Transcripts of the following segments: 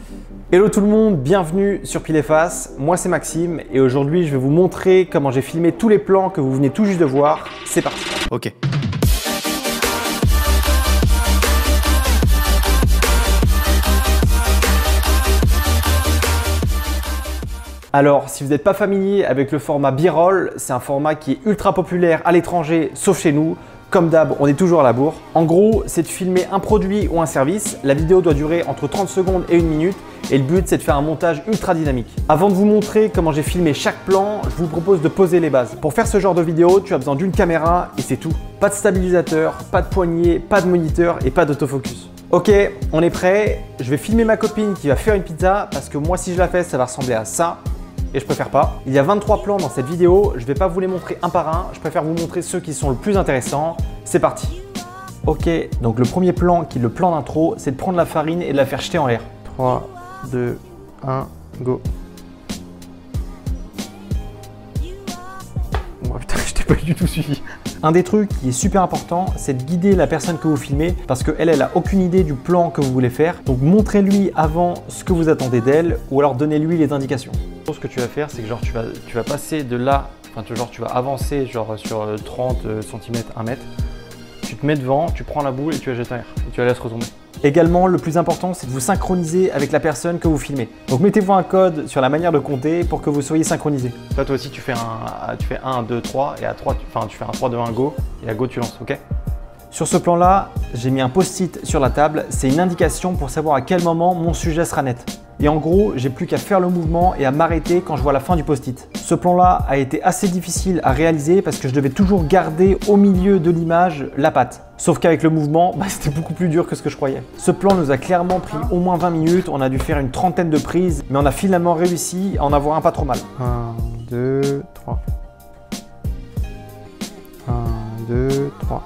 Hello tout le monde, bienvenue sur Pile et Face. Moi c'est Maxime et aujourd'hui je vais vous montrer comment j'ai filmé tous les plans que vous venez tout juste de voir. C'est parti. Ok. Alors, si vous n'êtes pas familier avec le format B-roll, c'est un format qui est ultra populaire à l'étranger, sauf chez nous. Comme d'hab, on est toujours à la bourre. En gros, c'est de filmer un produit ou un service. La vidéo doit durer entre 30 secondes et 1 minute. Et le but, c'est de faire un montage ultra dynamique. Avant de vous montrer comment j'ai filmé chaque plan, je vous propose de poser les bases. Pour faire ce genre de vidéo, tu as besoin d'une caméra et c'est tout. Pas de stabilisateur, pas de poignée, pas de moniteur et pas d'autofocus. Ok, on est prêt. Je vais filmer ma copine qui va faire une pizza parce que moi, si je la fais, ça va ressembler à ça. Et je préfère pas. Il y a 23 plans dans cette vidéo, je vais pas vous les montrer un par un, je préfère vous montrer ceux qui sont le plus intéressants. C'est parti. Ok, donc le premier plan qui est le plan d'intro, c'est de prendre la farine et de la faire jeter en l'air. 3, 2, 1, go. Oh putain, je t'ai pas du tout suivi. Un des trucs qui est super important, c'est de guider la personne que vous filmez parce qu'elle a aucune idée du plan que vous voulez faire. Donc montrez-lui avant ce que vous attendez d'elle ou alors donnez-lui les indications. Ce que tu vas faire, c'est que genre tu vas passer de là, enfin genre tu vas avancer genre sur 30 cm, 1 mètre. Tu te mets devant, tu prends la boule et tu la jettes en l'air et tu la laisses retomber. Également, le plus important, c'est de vous synchroniser avec la personne que vous filmez. Donc mettez-vous un code sur la manière de compter pour que vous soyez synchronisé. Toi aussi, tu fais 1, 2, 3 et à 3, tu fais un 3, 2, 1, go et à go, tu lances, ok? Sur ce plan-là, j'ai mis un post-it sur la table. C'est une indication pour savoir à quel moment mon sujet sera net. Et en gros, j'ai plus qu'à faire le mouvement et à m'arrêter quand je vois la fin du post-it. Ce plan-là a été assez difficile à réaliser parce que je devais toujours garder au milieu de l'image la patte. Sauf qu'avec le mouvement, c'était beaucoup plus dur que ce que je croyais. Ce plan nous a clairement pris au moins 20 minutes. On a dû faire une trentaine de prises, mais on a finalement réussi à en avoir un pas trop mal. 1, 2, 3. 1, 2, 3.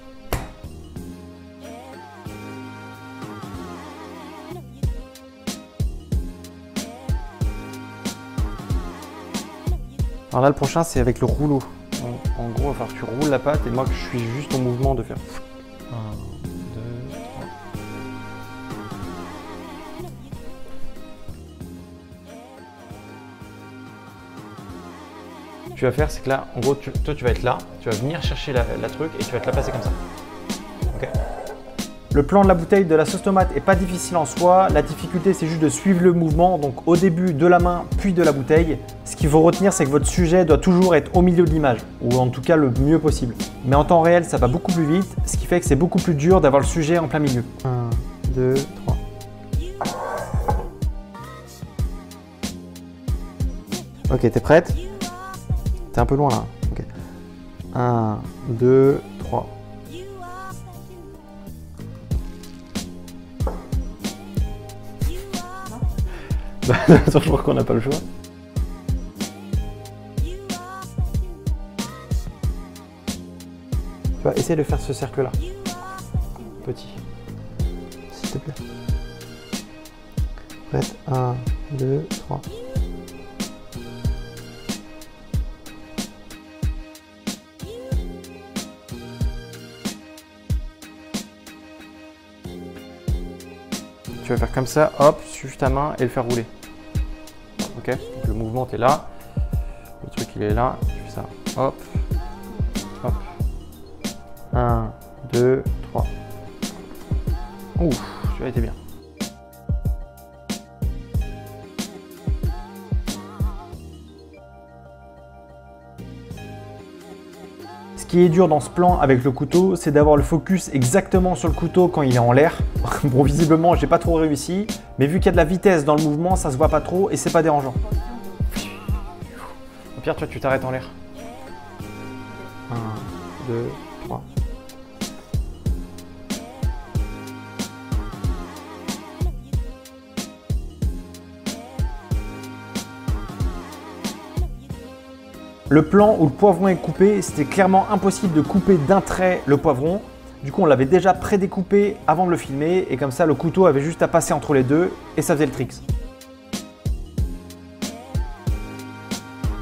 Alors là, le prochain, c'est avec le rouleau. Donc, en gros, il va falloir que tu roules la pâte et moi, que je suis juste au mouvement de faire 1, 2, 3. Ce que tu vas faire, c'est que là, en gros, toi, tu vas être là, tu vas venir chercher la truc et tu vas te la passer comme ça. Ok. Le plan de la bouteille de la sauce tomate n'est pas difficile en soi. La difficulté, c'est juste de suivre le mouvement. Donc au début de la main, puis de la bouteille. Ce qu'il faut retenir, c'est que votre sujet doit toujours être au milieu de l'image, ou en tout cas le mieux possible. Mais en temps réel, ça va beaucoup plus vite, ce qui fait que c'est beaucoup plus dur d'avoir le sujet en plein milieu. 1, 2, 3. Ok, t'es prête? T'es un peu loin là. Ok. 1, 2, 3. Attends, je crois qu'on n'a pas le choix. Tu vas essayer de faire ce cercle-là. Petit. S'il te plaît. Prête. 1, 2, 3. Tu vas faire comme ça, hop, suivre ta main et le faire rouler. Ok, donc le mouvement est là, le truc il est là, tu fais ça, hop, hop. 1, 2, 3. Ouf, tu as été bien. Ce qui est dur dans ce plan avec le couteau, c'est d'avoir le focus exactement sur le couteau quand il est en l'air. Bon, visiblement, j'ai pas trop réussi, mais vu qu'il y a de la vitesse dans le mouvement, ça se voit pas trop et c'est pas dérangeant. Au pire, toi, tu t'arrêtes en l'air. 1, 2, 3. Le plan où le poivron est coupé, c'était clairement impossible de couper d'un trait le poivron. Du coup, on l'avait déjà pré-découpé avant de le filmer et comme ça, le couteau avait juste à passer entre les deux et ça faisait le trick.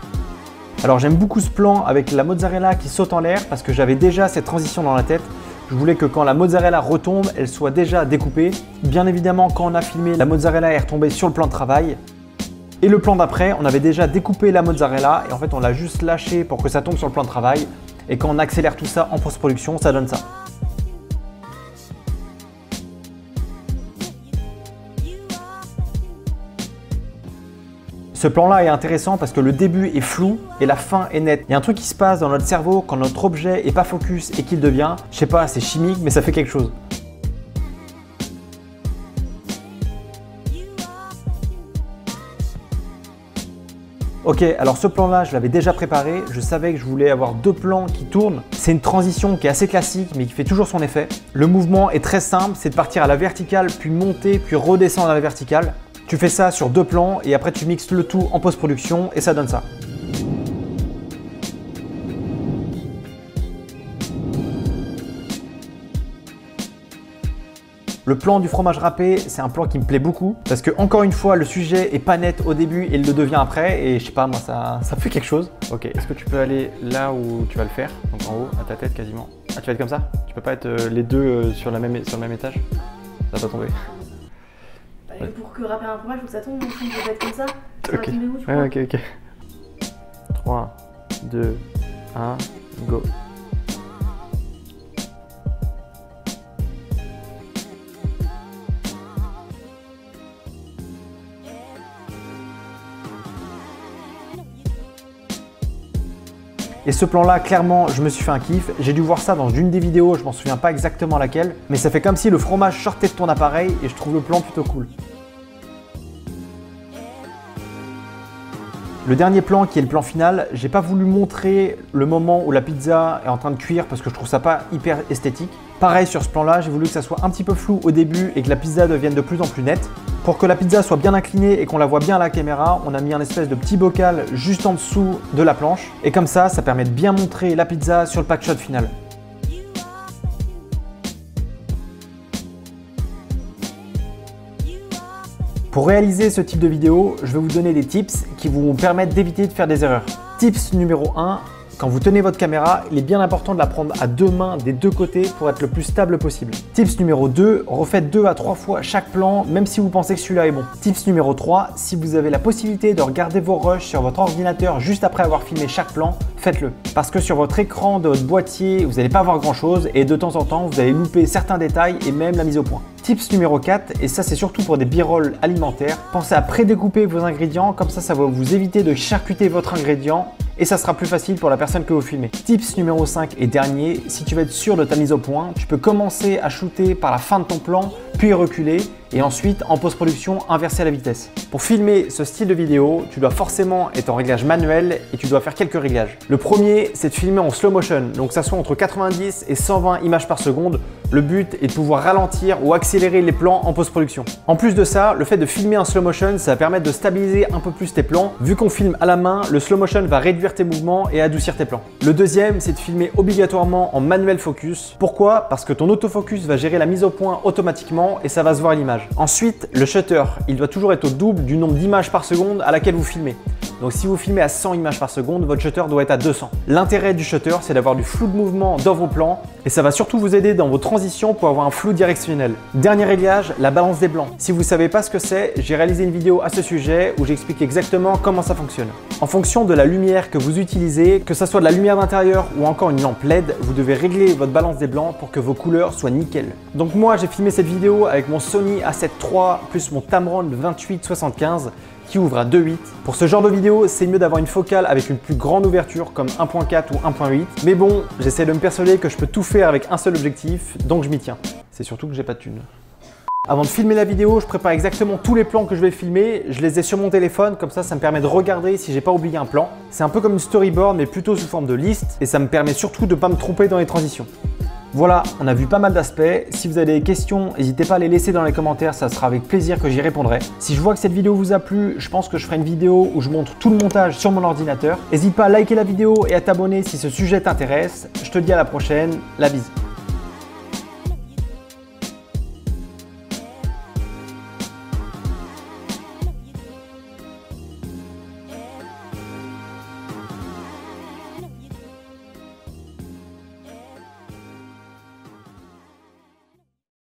Alors j'aime beaucoup ce plan avec la mozzarella qui saute en l'air parce que j'avais déjà cette transition dans la tête. Je Je voulais que quand la mozzarella retombe, elle soit déjà découpée. Bien évidemment, quand on a filmé, la mozzarella est retombée sur le plan de travail. Et le plan d'après, on avait déjà découpé la mozzarella et en fait on l'a juste lâché pour que ça tombe sur le plan de travail. Et quand on accélère tout ça en post-production, ça donne ça. Ce plan-là est intéressant parce que le début est flou et la fin est nette. Il y a un truc qui se passe dans notre cerveau quand notre objet est pas focus et qu'il devient, je sais pas, c'est chimique mais ça fait quelque chose. Ok, alors ce plan-là, je l'avais déjà préparé. Je savais que je voulais avoir deux plans qui tournent. C'est une transition qui est assez classique, mais qui fait toujours son effet. Le mouvement est très simple, c'est de partir à la verticale, puis monter, puis redescendre à la verticale. Tu fais ça sur deux plans et après tu mixes le tout en post-production et ça donne ça. Le plan du fromage râpé, c'est un plan qui me plaît beaucoup parce que encore une fois, le sujet est pas net au début et il le devient après et je sais pas, moi ça fait quelque chose. Ok, est-ce que tu peux aller là où tu vas le faire, donc en haut, à ta tête quasiment. Ah, tu vas être comme ça? Tu peux pas être les deux sur le même étage? Ça va pas tomber. Bah, pour que râper un fromage, faut que ça tombe, donc tu peux pas être comme ça. Ça Ok, va tomber où, tu crois? ok. 3, 2, 1, go. Et ce plan-là, clairement, je me suis fait un kiff. J'ai dû voir ça dans une des vidéos, je m'en souviens pas exactement laquelle, mais ça fait comme si le fromage sortait de ton appareil et je trouve le plan plutôt cool. Le dernier plan qui est le plan final, j'ai pas voulu montrer le moment où la pizza est en train de cuire parce que je trouve ça pas hyper esthétique. Pareil sur ce plan-là, j'ai voulu que ça soit un petit peu flou au début et que la pizza devienne de plus en plus nette. Pour que la pizza soit bien inclinée et qu'on la voit bien à la caméra, on a mis un espèce de petit bocal juste en dessous de la planche. Et comme ça permet de bien montrer la pizza sur le pack shot final. Pour réaliser ce type de vidéo, je vais vous donner des tips qui vous permettent d'éviter de faire des erreurs. Tips numéro 1, quand vous tenez votre caméra, il est bien important de la prendre à deux mains des deux côtés pour être le plus stable possible. Tips numéro 2, refaites 2 à 3 fois chaque plan, même si vous pensez que celui-là est bon. Tips numéro 3, si vous avez la possibilité de regarder vos rushs sur votre ordinateur juste après avoir filmé chaque plan, faites-le. Parce que sur votre écran de votre boîtier, vous n'allez pas voir grand chose et de temps en temps, vous allez louper certains détails et même la mise au point. Tips numéro 4, et ça c'est surtout pour des b-rolls alimentaires, pensez à pré-découper vos ingrédients, comme ça va vous éviter de charcuter votre ingrédient et ça sera plus facile pour la personne que vous filmez. Tips numéro 5 et dernier, si tu veux être sûr de ta mise au point, tu peux commencer à shooter par la fin de ton plan, puis reculer et ensuite en post-production inverser la vitesse. Pour filmer ce style de vidéo, tu dois forcément être en réglage manuel et tu dois faire quelques réglages. Le premier, c'est de filmer en slow motion, donc ça soit entre 90 et 120 images par seconde. Le but est de pouvoir ralentir ou accélérer les plans en post-production. En plus de ça, le fait de filmer en slow motion, ça va permettre de stabiliser un peu plus tes plans. Vu qu'on filme à la main, le slow motion va réduire tes mouvements et adoucir tes plans. Le deuxième, c'est de filmer obligatoirement en manuel focus. Pourquoi? Parce que ton autofocus va gérer la mise au point automatiquement et ça va se voir à l'image. Ensuite, le shutter, il doit toujours être au double du nombre d'images par seconde à laquelle vous filmez. Donc si vous filmez à 100 images par seconde, votre shutter doit être à 200. L'intérêt du shutter, c'est d'avoir du flou de mouvement dans vos plans et ça va surtout vous aider dans vos transitions pour avoir un flou directionnel. Dernier réglage, la balance des blancs. Si vous ne savez pas ce que c'est, j'ai réalisé une vidéo à ce sujet où j'explique exactement comment ça fonctionne. En fonction de la lumière que vous utilisez, que ce soit de la lumière d'intérieur ou encore une lampe LED, vous devez régler votre balance des blancs pour que vos couleurs soient nickel. Donc moi, j'ai filmé cette vidéo avec mon Sony A7 III plus mon Tamron 28-75 qui ouvre à 2.8. Pour ce genre de vidéo, c'est mieux d'avoir une focale avec une plus grande ouverture comme 1.4 ou 1.8. Mais bon, j'essaie de me persuader que je peux tout faire avec un seul objectif, donc je m'y tiens. C'est surtout que j'ai pas de thune. Avant de filmer la vidéo, je prépare exactement tous les plans que je vais filmer. Je les ai sur mon téléphone, comme ça me permet de regarder si j'ai pas oublié un plan. C'est un peu comme une storyboard, mais plutôt sous forme de liste. Et ça me permet surtout de ne pas me tromper dans les transitions. Voilà, on a vu pas mal d'aspects. Si vous avez des questions, n'hésitez pas à les laisser dans les commentaires, ça sera avec plaisir que j'y répondrai. Si je vois que cette vidéo vous a plu, je pense que je ferai une vidéo où je montre tout le montage sur mon ordinateur. N'hésite pas à liker la vidéo et à t'abonner si ce sujet t'intéresse. Je te dis à la prochaine, la bise.